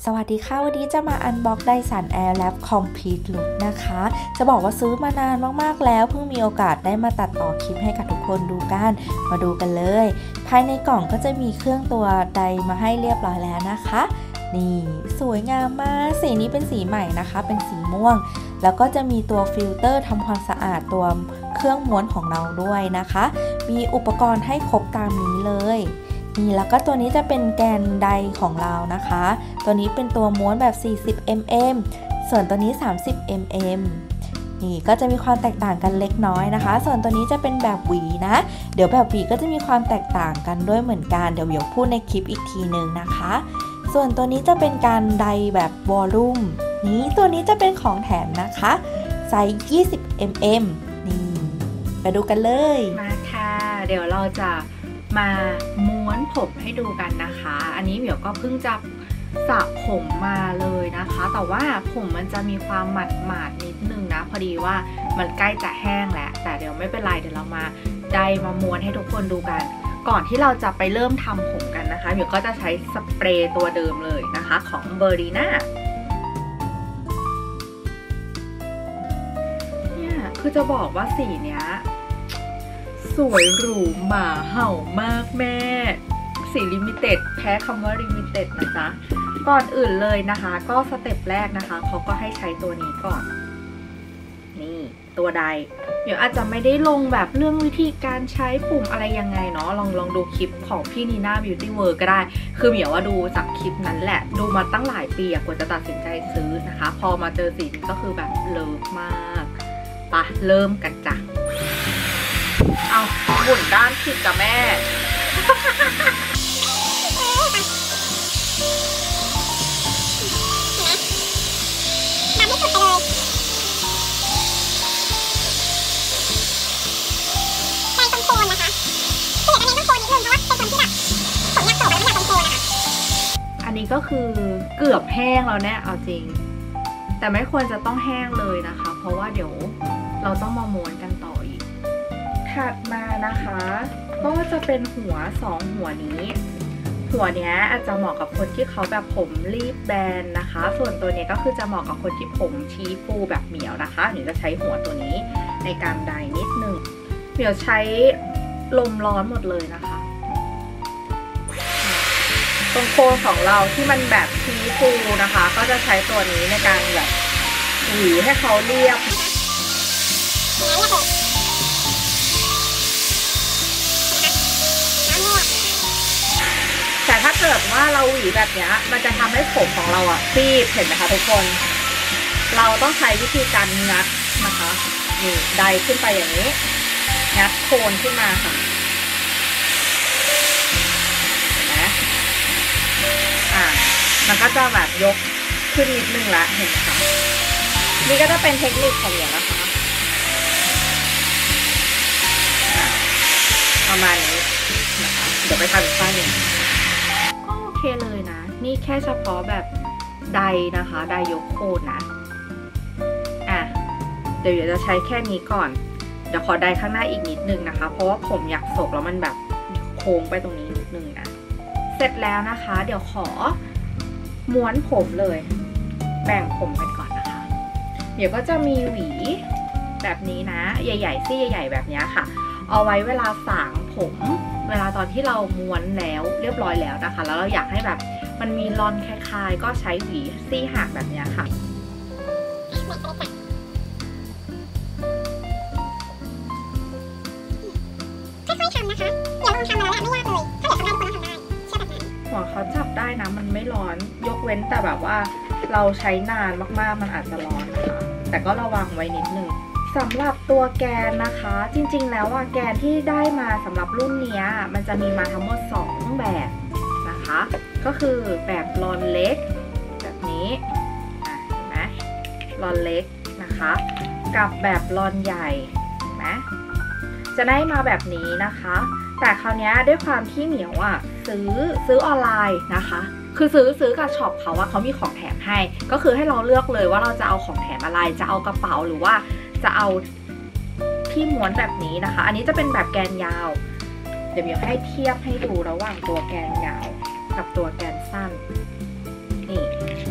สวัสดีค่ะวันนี้จะมาอันบ็อก Dyson Airwrap Complete Look นะคะจะบอกว่าซื้อมานานมากๆแล้วเพิ่งมีโอกาสได้มาตัดต่อคลิปให้กับทุกคนดูกันมาดูกันเลยภายในกล่องก็จะมีเครื่องตัวใดมาให้เรียบร้อยแล้วนะคะนี่สวยงามมากสีนี้เป็นสีใหม่นะคะเป็นสีม่วงแล้วก็จะมีตัวฟิลเตอร์ทำความสะอาดตัวเครื่องม้วนของเราด้วยนะคะมีอุปกรณ์ให้ครบตามนี้เลยนี่แล้วก็ตัวนี้จะเป็นแกนไดของเรานะคะตัวนี้เป็นตัวม้วนแบบ40 mm ส่วนตัวนี้30 mm นี่ก็จะมีความแตกต่างกันเล็กน้อยนะคะส่วนตัวนี้จะเป็นแบบหวีนะเดี๋ยวแบบหวีก็จะมีความแตกต่างกันด้วยเหมือนกันเดี๋ยวพูดในคลิปอีกทีนึงนะคะส่วนตัวนี้จะเป็นการไดแบบวอลลุ่มนี้ตัวนี้จะเป็นของแถมนะคะไซส์20 mm นี่ไปดูกันเลยมาค่ะเดี๋ยวเราจะมาม้วนผมให้ดูกันนะคะอันนี้เหมียวก็เพิ่งจะสระผมมาเลยนะคะแต่ว่าผมมันจะมีความหมาดนิดนึงนะพอดีว่ามันใกล้จะแห้งแล้วแต่เดี๋ยวไม่เป็นไรเดี๋ยวเรามามาม้วนให้ทุกคนดูกันก่อนที่เราจะไปเริ่มทำผมกันนะคะเหมียวก็จะใช้สเปรย์ตัวเดิมเลยนะคะของเบอร์ดีน่าเนี่ยคือจะบอกว่าสีเนี้ยสวยหรูหมาเห่ามากแม่สีลิมิเต็ดแพ้คำว่าลิมิเต็ดนะจ๊ะก่อนอื่นเลยนะคะก็สเต็ปแรกนะคะเขาก็ให้ใช้ตัวนี้ก่อนนี่ตัวใดเดี๋ยวอาจจะไม่ได้ลงแบบเรื่องวิธีการใช้ปุ่มอะไรยังไงเนาะลองดูคลิปของพี่นีน่า Beauty World ก็ได้คือเหมียวว่าดูจากคลิปนั้นแหละดูมาตั้งหลายปีกว่าจะตัดสินใจซื้อนะคะพอมาเจอสีนี้ก็คือแบบเลิฟมากปะเริ่มกันจ้ะเอาหมุนด้านผิดกับแม่อันนี้ก็คือเกือบแห้งแล้วเนี่ยเอาจริงแต่ไม่ควรจะต้องแห้งเลยนะคะเพราะว่าเดี๋ยวเราต้องมาม้วนกันต่ออีกถัดมานะคะก็จะเป็นหัว2หัวนี้หัวเนี้ยอาจจะเหมาะกับคนที่เขาแบบผมรีบแบนนะคะส่วนตัวนี้ก็คือจะเหมาะกับคนที่ผมชี้ฟูแบบเหมียวนะคะหนูจะใช้หัวตัวนี้ในการไดนิดนึงเหมียวใช้ลมร้อนหมดเลยนะคะตรงโคนของเราที่มันแบบชี้ฟูนะคะก็จะใช้ตัวนี้ในการแบบหวีให้เขาเรียบแต่ถ้าเกิดว่าเราหวีแบบนี้มันจะทำให้ผมของเราอะซีบเห็นไหมคะทุกคนเราต้องใช้วิธีการงัดนะคะนี่ไดขึ้นไปอย่างนี้งัดโคนขึ้นมาค่ะเห็นไหมมันก็จะแบบยกขึ้นนิดนึงละเห็นไหมคะนี่ก็จะเป็นเทคนิคของเหมียวนะคะประมาณนี้นะคะเดี๋ยวไปทำอีกข้างหนึ่งก็โอเคเลยนะนี่แค่เฉพาะแบบไดนะคะไดยกโคนนะเดี๋ยวจะใช้แค่นี้ก่อนเดี๋ยวขอไดข้างหน้าอีกนิดนึงนะคะเพราะว่าผมอยากโศกแล้วมันแบบโค้งไปตรงนี้นิดนึงนะเสร็จแล้วนะคะเดี๋ยวขอม้วนผมเลยแบ่งผมกันก่อนนะคะเดี๋ยวก็จะมีหวีแบบนี้นะใหญ่ๆซี่ใหญ่ๆแบบนี้ค่ะเอาไว้เวลาสางผมเวลาตอนที่เราม้วนแล้วเรียบร้อยแล้วนะคะแล้วเราอยากให้แบบมันมีรอนคลายๆก็ใช้หวีซี่หักแบบนี้ค่ะค่อยๆทำนะคะเดี๋ยวลองทำมาแล้วไม่ยากเลยถ้าเกิดทำได้ทุกคนต้องทำได้เชื่อแบบนั้นหัวเขาจับได้นะมันไม่ร้อนยกเว้นแต่แบบว่าเราใช้นานมากๆมันอาจจะร้อนนะคะแต่ก็ระวังไว้นิดนึงสำหรับตัวแกนนะคะจริงๆแล้วแกนที่ได้มาสำหรับรุ่นนี้มันจะมีมาทั้งหมด2แบบนะคะก็คือแบบรอนเล็กแบบนี้เห็นไหมรอนเล็กนะคะกับแบบรอนใหญ่เห็นไหมจะได้มาแบบนี้นะคะแต่คราวนี้ด้วยความที่เหมียวซื้อออนไลน์นะคะคือซื้อกับช็อปเขามีของแถมให้ก็คือให้เราเลือกเลยว่าเราจะเอาของแถมอะไรจะเอากระเป๋าหรือว่าจะเอาที่ม้วนแบบนี้นะคะอันนี้จะเป็นแบบแกนยาว เดี๋ยวให้เทียบให้ดูระหว่างตัวแกนยาวกับตัวแกนสั้นนี่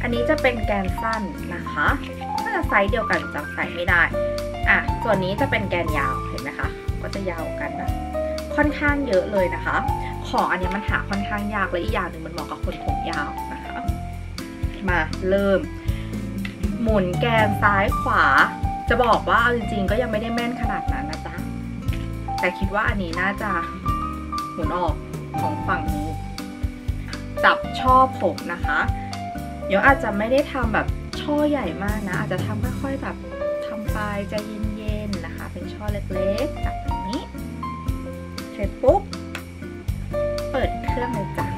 อันนี้จะเป็นแกนสั้นนะคะน่าจะไซส์เดียวกันจำใส่ไม่ได้ส่วนนี้จะเป็นแกนยาวเห็นไหมคะก็จะยาวกันนะค่อนข้างเยอะเลยนะคะของอันนี้มันหาค่อนข้างยากและอีกอย่างหนึ่งมันเหมาะกับคนผมยาวนะคะมาเริ่มหมุนแกนซ้ายขวาจะบอกว่าเอาจริงๆก็ยังไม่ได้แม่นขนาดนั้นนะจ๊ะแต่คิดว่าอันนี้น่าจะหมุนออกของฝั่งนี้จับช่อผมนะคะเดี๋ยวอาจจะไม่ได้ทำแบบช่อใหญ่มากนะอาจจะทำค่อยๆแบบทำไปใจเย็นๆนะคะเป็นช่อเล็กๆจับแบบนี้เสร็จปุ๊บเปิดเครื่องเลยจ้ะ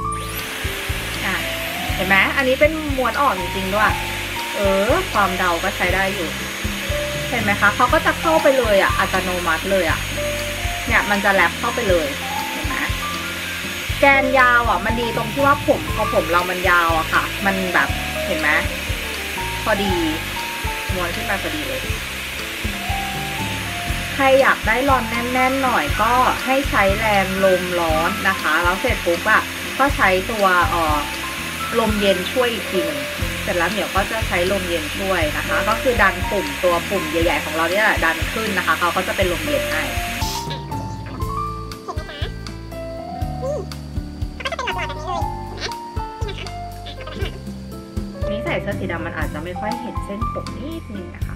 เห็นไหมอันนี้เป็นม้วนออกจริงๆด้วยความเดาก็ใช้ได้อยู่เห็นไหมคะเขาก็จะเข้าไปเลยอัตโนมัติเลยเนี่ยมันจะแลบเข้าไปเลยเห็นไหมแกนยาวมันดีตรงที่ว่าพอผมเรามันยาวค่ะมันแบบเห็นไหมพอดีม้วนขึ้นมาพอดีเลยใครอยากได้รอนแน่นๆหน่อยก็ให้ใช้แรงลมร้อนนะคะแล้วเสร็จปุ๊บก็ใช้ตัวลมเย็นช่วยอีกทีหนึ่งเสร็จแล้วเหมียวก็จะใช้ลมเย็นช่วยนะคะก็คือดันตัวปุ่มใหญ่ๆของเราเนี่ยแหละดันขึ้นนะคะเขาก็จะเป็นลมเย็นให้นี่ใส่เสื้อสีดำมันอาจจะไม่ค่อยเห็นเส้นผมนิดนึงนะคะ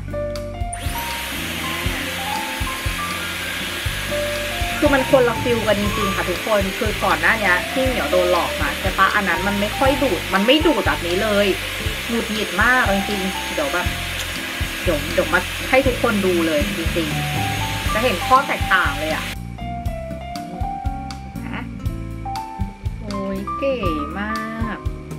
คือมันคนละฟิลกันจริงๆค่ะทุกคนคือก่อนหน้านี้ที่เหมียวโดนหลอกมาใช่ปะอันนั้นมันไม่ค่อยดูดมันไม่ดูดแบบนี้เลยหงุดหงิดมากจริงๆเดี๋ยวมาให้ทุกคนดูเลยจริงๆจะเห็นข้อแตกต่างเลยนะโอ้ยเก๋มาก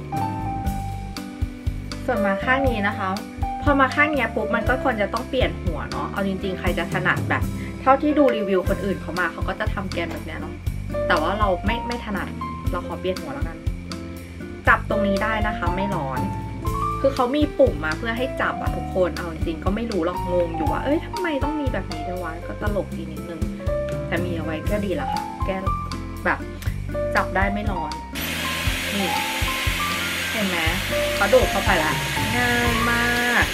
ส่วนมาข้างนี้นะคะพอมาข้างนี้ปุ๊บมันก็ควรจะต้องเปลี่ยนหัวเนาะเอาจริงๆใครจะถนัดแบบเท่าที่ดูรีวิวคนอื่นเขามาเขาก็จะทำแกนแบบนี้เนาะแต่ว่าเราไม่ถนัดเราขอเปลี่ยนหัวแล้วกันจับตรงนี้ได้นะคะไม่ร้อนคือเขามีปุ่มมาเพื่อให้จับทุกคนเอาจริงๆก็ไม่รู้หรอกงงอยู่ว่าทำไมต้องมีแบบนี้ด้วยวะก็ตลกดีนิดนึงแต่มีเอาไว้ก็ดีละค่ะแกแบบจับได้ไม่ร้อนนี่เห็นไหมเขาดูดเข้าไปละง่ายมาก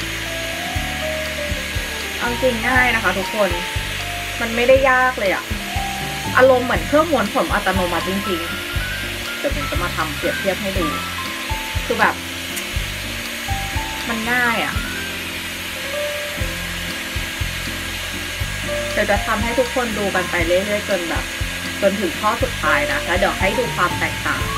เอาจริงง่ายนะคะทุกคนมันไม่ได้ยากเลยอารมณ์เหมือนเครื่องม้วนผมอัตโนมัติจริงๆเดี๋ยวผมจะมาทำเปรียบเทียบให้ดูคือแบบมันง่ายเดี๋ยวจะทำให้ทุกคนดูกันไปเรื่อยๆจนถึงข้อสุดท้ายนะแล้วเดี๋ยวให้ดูความแตกต่าง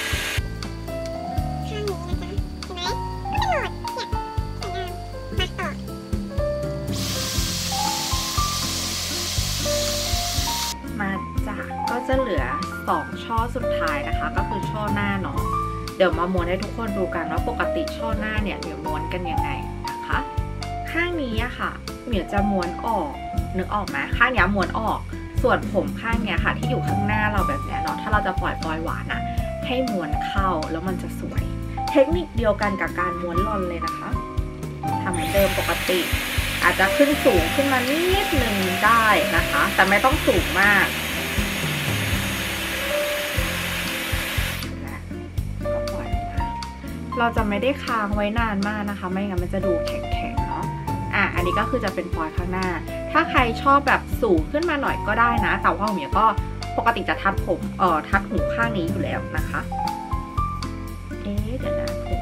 ก็จะเหลือ2ช่อสุดท้ายนะคะก็คือช่อหน้าเนาะเดี๋ยวมาม้วนให้ทุกคนดูกันว่าปกติช่อหน้าเนี่ยเหมียวม้วนกันยังไงนะคะข้างนี้ค่ะเหมียวจะม้วนออกนึกออกไหมข้างนี้ม้วนออกส่วนผมข้างนี้ค่ะที่อยู่ข้างหน้าเราแบบนี้เนาะถ้าเราจะปล่อยหวานให้ม้วนเข้าแล้วมันจะสวยเทคนิคเดียวกันกับการม้วนรอนเลยนะคะทำเหมือนเดิมปกติอาจจะขึ้นสูงขึ้นมานิดนึงได้นะคะแต่ไม่ต้องสูงมากเราจะไม่ได้ค้างไว้นานมากนะคะไม่งั้นมันจะดูแข็งๆเนาะอันนี้ก็คือจะเป็นฟอยล์ข้างหน้าถ้าใครชอบแบบสูงขึ้นมาหน่อยก็ได้นะแต่ว่าเหมียวก็ปกติจะทัดผมทัดหูข้างนี้อยู่แล้วนะคะเดี๋ยวนะผม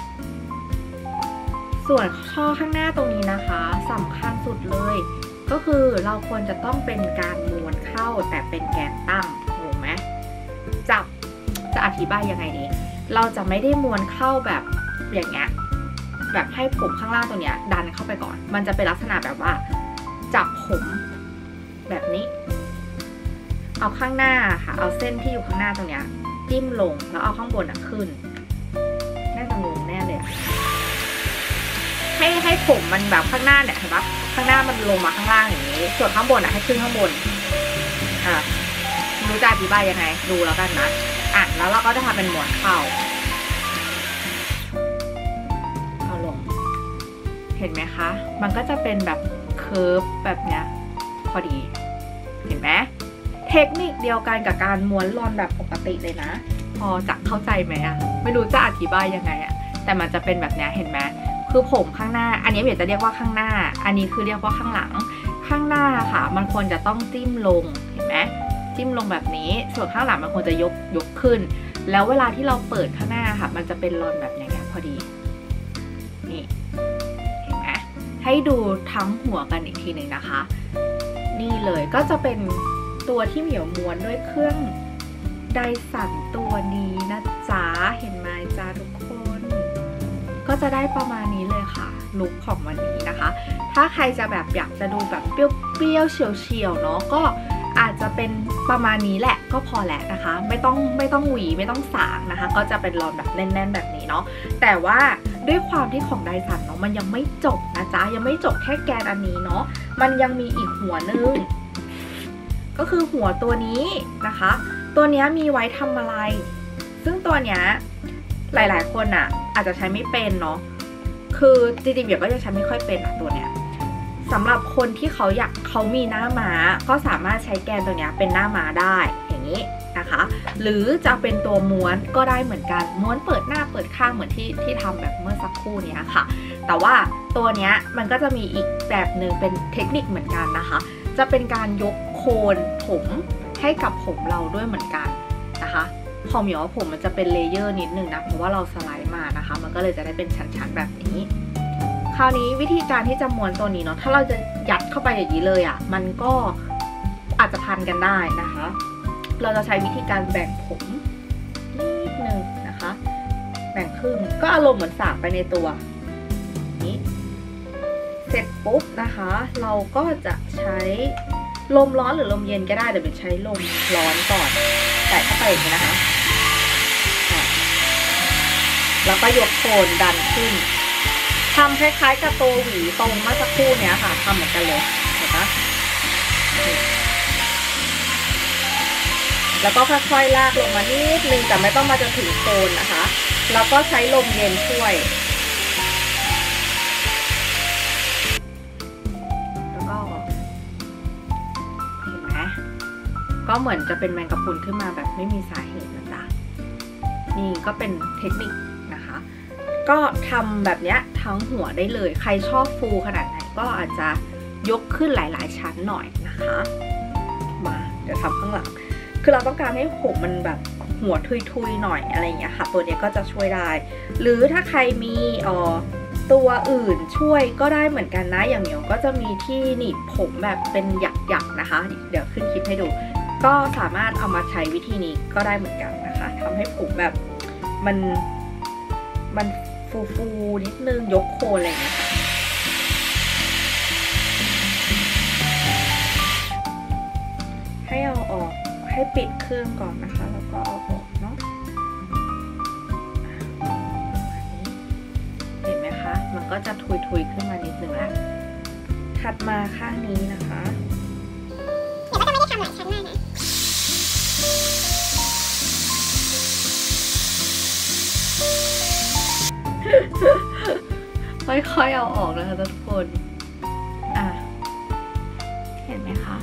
ส่วนช่อข้างหน้าตรงนี้นะคะสำคัญสุดเลยก็คือเราควรจะต้องเป็นการม้วนเข้าแต่เป็นแกนตั้งถูกไหมจะอธิบายยังไงดีเราจะไม่ได้ม้วนเข้าแบบอย่างเงี้ยแบบให้ผมข้างล่างตรงเนี้ยดันเข้าไปก่อนมันจะเป็นลักษณะแบบว่าจับผมแบบนี้เอาข้างหน้าค่ะเอาเส้นที่อยู่ข้างหน้าตรงเนี้ยจิ้มลงแล้วเอาข้างบนขึ้นน่าจะงงแน่เลยให้ผมมันแบบข้างหน้าเนี่ยเห็นปะข้างหน้ามันลงมาข้างล่างอย่างนี้ส่วนข้างบนให้ขึ้นข้างบนรู้จะอธิบายยังไงดูแล้วกันนะแล้วเราก็จะทำเป็นม้วนเข้าเอาลงเห็นไหมคะมันก็จะเป็นแบบเคิร์ฟแบบเนี้ยพอดีเห็นไหมเทคนิคเดียวกันกับการม้วนรอนแบบปกติเลยนะพอจะเข้าใจไหมไม่รู้จะอธิบายยังไงแต่มันจะเป็นแบบนี้เห็นไหมคือผมข้างหน้าอันนี้เดี๋ยวจะเรียกว่าข้างหน้าอันนี้คือเรียกว่าข้างหลังข้างหน้าค่ะมันควรจะต้องจิ้มลงเห็นไหมจิ้มลงแบบนี้ส่วนข้างหลังมันควรจะยกขึ้นแล้วเวลาที่เราเปิดข้างหน้าค่ะมันจะเป็นรอนแบบอย่างเงี้ยพอดีนี่เห็นไหมให้ดูทั้งหัวกันอีกทีหนึ่งนะคะนี่เลยก็จะเป็นตัวที่เหมียวม้วนด้วยเครื่องไดสันตัวนี้นะจ๊ะเห็นไหมจ้าทุกคนก็จะได้ประมาณนี้เลยค่ะลุคของวันนี้นะคะถ้าใครจะแบบอยากจะดูแบบเปรี้ยวๆเฉียวๆเนาะก็อาจจะเป็นประมาณนี้แหละก็พอแหละนะคะไม่ต้องหวีไม่ต้องสางนะคะก็จะเป็นรอนแบบแน่นๆแบบนี้เนาะแต่ว่าด้วยความที่ของไดสันเนาะมันยังไม่จบนะจ๊ะยังไม่จบแค่แกนอันนี้เนาะมันยังมีอีกหัวนึงก็คือหัวตัวนี้นะคะตัวนี้มีไว้ทำอะไรซึ่งตัวเนี้ยหลายๆคนอ่ะอาจจะใช้ไม่เป็นเนาะคือจริงๆเดี๋ยวก็จะใช้ไม่ค่อยเป็นตัวเนี้ยสำหรับคนที่เขามีหน้าม้าก็สามารถใช้แกนตัวเนี้ยเป็นหน้าม้าได้อย่างนี้นะคะหรือจะเป็นตัวม้วนก็ได้เหมือนกันม้วนเปิดหน้าเปิดข้างเหมือนที่ทำแบบเมื่อสักครู่นี้ค่ะแต่ว่าตัวเนี้ยมันก็จะมีอีกแบบหนึ่งเป็นเทคนิคเหมือนกันนะคะจะเป็นการยกโคนผมให้กับผมเราด้วยเหมือนกันนะคะพอเหมียวว่าผมมันจะเป็นเลเยอร์นิดนึงนะเพราะว่าเราสไลด์มานะคะมันก็เลยจะได้เป็นชั้นๆแบบนี้คราวนี้วิธีการที่จะม้วนตัวนี้เนาะถ้าเราจะยัดเข้าไปอย่างนี้เลยอ่ะมันก็อาจจะพันกันได้นะคะเราจะใช้วิธีการแบ่งผมนิดนึงนะคะแบ่งครึ่งก็อารมณ์เหมือนสากไปในตัวนี้เสร็จปุ๊บนะคะเราก็จะใช้ลมร้อนหรือลมเย็นก็ได้เดี๋ยวเป็นใช้ลมร้อนก่อนใส่เข้าไปอย่างนี้นะคะแล้วก็ยกโคนดันขึ้นทำคล้ายๆกับตัวหวีตรงเมื่อสักครู่เนี้ยค่ะทำเหมือนกันเลยเห็นปะแล้วก็ค่อยๆลากลงมานิดนึงแต่ไม่ต้องมาจนถึงโคนนะคะแล้วก็ใช้ลมเย็นช่วยแล้วก็เห็นไหมก็เหมือนจะเป็นแมงกะพรุนขึ้นมาแบบไม่มีสาเหตุนะจ๊ะนี่ก็เป็นเทคนิคนะคะก็ทำแบบนี้ทั้งหัวได้เลยใครชอบฟูขนาดไหนก็อาจจะยกขึ้นหลายๆชั้นหน่อยนะคะมาเดี๋ยวทำข้างหลังคือเราต้องการให้ผมมันแบบหัวทุยๆหน่อยอะไรอย่างเงี้ยค่ะตัวนี้ก็จะช่วยได้หรือถ้าใครมีตัวอื่นช่วยก็ได้เหมือนกันนะอย่างเหมียวก็จะมีที่หนีบผมแบบเป็นหยักๆนะคะเดี๋ยวขึ้นคลิปให้ดูก็สามารถเอามาใช้วิธีนี้ก็ได้เหมือนกันนะคะทำให้ผมแบบมันฟูนิดนึงยกโคนอะไรอย่างเงี้ยค่ะให้เอาออกให้ปิดเครื่องก่อนนะคะแล้วก็เอาออกเนาะเห็นไหมคะมันก็จะทุยขึ้นมานิดนึงแล้วถัดมาข้างนี้นะคะเดี๋ยวก็จะไม่ได้ทำหลายชั้นมากนะค่อยๆเอาออกนะคะทุกคนเห็นไหมคะ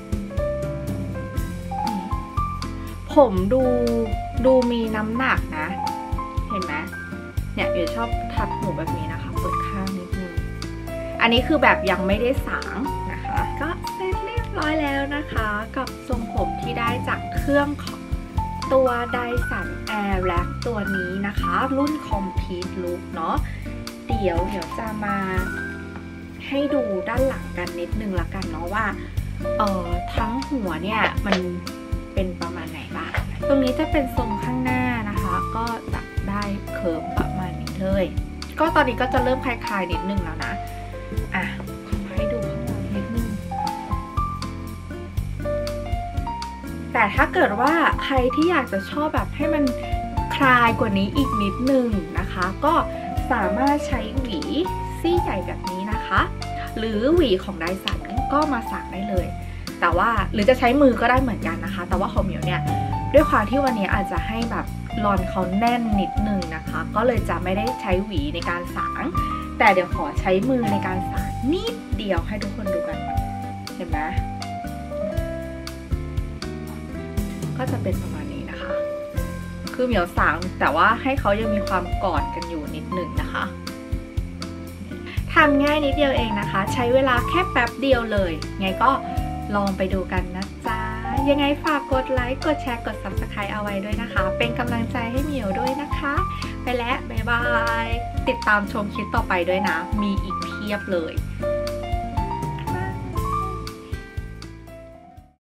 ผมดูมีน้ำหนักนะเห็นไหมเนี่ยเดี๋ยวชอบทัดหูแบบนี้นะคะเปิดข้างนิดนึงอันนี้คือแบบยังไม่ได้สางนะคะก็เสร็จเรียบร้อยแล้วนะคะกับทรงผมที่ได้จากเครื่องของตัว Dyson Airwrap ตัวนี้นะคะรุ่น Complete Look เนาะเดี๋ยวจะมาให้ดูด้านหลังกันนิดนึงละกันเนาะว่าทั้งหัวเนี่ยมันเป็นประมาณไหนบ้างตรงนี้จะเป็นทรงข้างหน้านะคะก็จะได้เคิร์ฟประมาณนี้เลยก็ตอนนี้ก็จะเริ่มคลายๆนิดนึงแล้วนะขอให้ดูข้างหลังนิดนึงแต่ถ้าเกิดว่าใครที่อยากจะชอบแบบให้มันคลายกว่านี้อีกนิดนึงนะคะก็สามารถใช้หวีซี่ใหญ่แบบนี้นะคะหรือหวีของไดสันก็มาสักได้เลยแต่ว่าหรือจะใช้มือก็ได้เหมือนกันนะคะแต่ว่าของเหมียวเนี่ยด้วยความที่วันนี้อาจจะให้แบบรอนเขาแน่นนิดนึงนะคะก็เลยจะไม่ได้ใช้หวีในการสางแต่เดี๋ยวขอใช้มือในการสางนิดเดียวให้ทุกคนดูกันเห็นไหมก็จะเป็นประมาณนี้นะคะคือเหมียวสางแต่ว่าให้เขายังมีความกอดกันอยู่นิดหนึ่งนะคะทำง่ายนิดเดียวเองนะคะใช้เวลาแค่แป๊บเดียวเลยไงก็ลองไปดูกันนะจ๊ะยังไงฝากกดไลค์กดแชร์กด Subscribe เอาไว้ด้วยนะคะเป็นกำลังใจให้เหมียวด้วยนะคะไปแล้วบ๊ายบายติดตามชมคลิปต่อไปด้วยนะมีอีกเพียบเลย